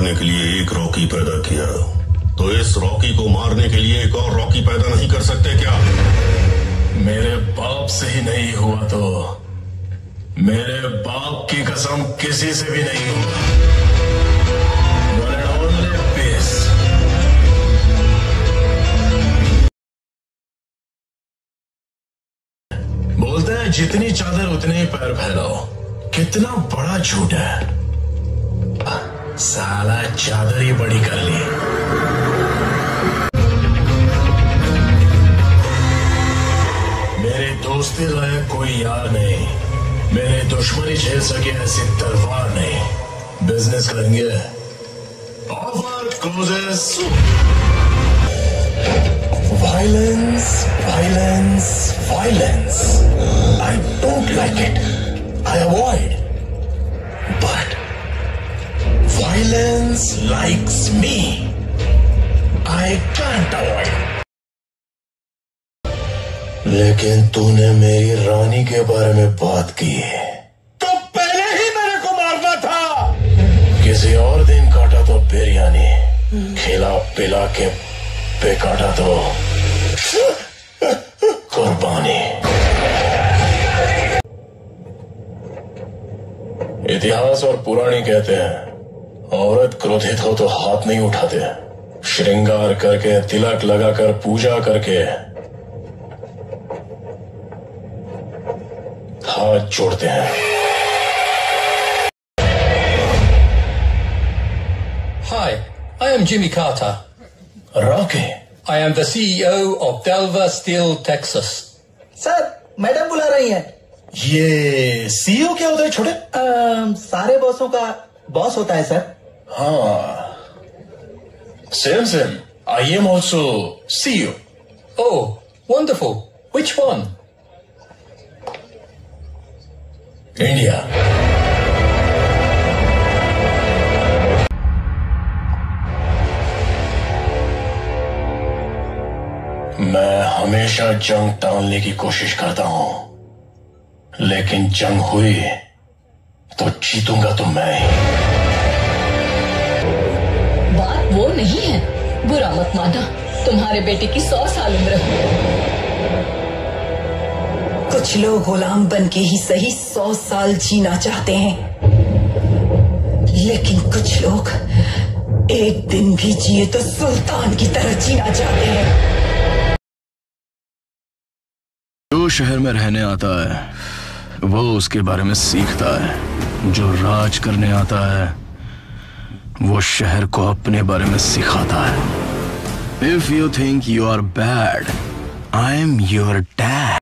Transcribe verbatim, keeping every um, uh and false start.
मारने के लिए एक रॉकी पैदा किया, तो इस रॉकी को मारने के लिए एक और रॉकी पैदा नहीं कर सकते क्या? मेरे बाप से ही नहीं हुआ तो मेरे बाप की कसम किसी से भी नहीं होगा। बोलते हैं जितनी चादर उतने ही पैर फैलाओ। कितना बड़ा झूठ है। साला चादर ही बड़ी कर ली। मेरे दोस्ती लायक कोई यार नहीं, मेरे दुश्मनी झेल सके ऐसी तलवार नहीं। बिजनेस करेंगे। Offer closes. Violence, violence, violence. I don't like it. I avoid. But violence likes me. I can't avoid. लेकिन तूने मेरी रानी के बारे में बात की तो पहले ही मेरे को मारना था। किसी और दिन काटा तो बिरयानी, खिला पिला के पे काटा तो कुर्बानी। इतिहास और पुराणी कहते हैं औरत क्रोधित हो तो हाथ नहीं उठाते, श्रृंगार करके तिलक लगाकर पूजा करके हाथ जोड़ते हैं। Hi, I am Jimmy Carter. Rocky. I am the C E O of Delver Steel, Texas. Sir, madam बुला रही हैं। ये सीईओ क्या होता है छोटे? आ, सारे बॉसों का बॉस होता है सर। हाँ, same same. I am also C E O. Oh, wonderful. Which one? India. मैं हमेशा जंग टालने की कोशिश करता हूं, लेकिन जंग हुई तो जीतूंगा तो मैं ही। बात वो नहीं है, बुरा मत माना। तुम्हारे बेटे की सौ साल उम्र है। कुछ लोग गुलाम बन के ही सही सौ साल जीना चाहते हैं, लेकिन कुछ लोग एक दिन भी जिए तो सुल्तान की तरह जीना चाहते हैं। जो शहर में रहने आता है वो उसके बारे में सीखता है, जो राज करने आता है वो शहर को अपने बारे में सिखाता है। If you think you are bad, I am your dad.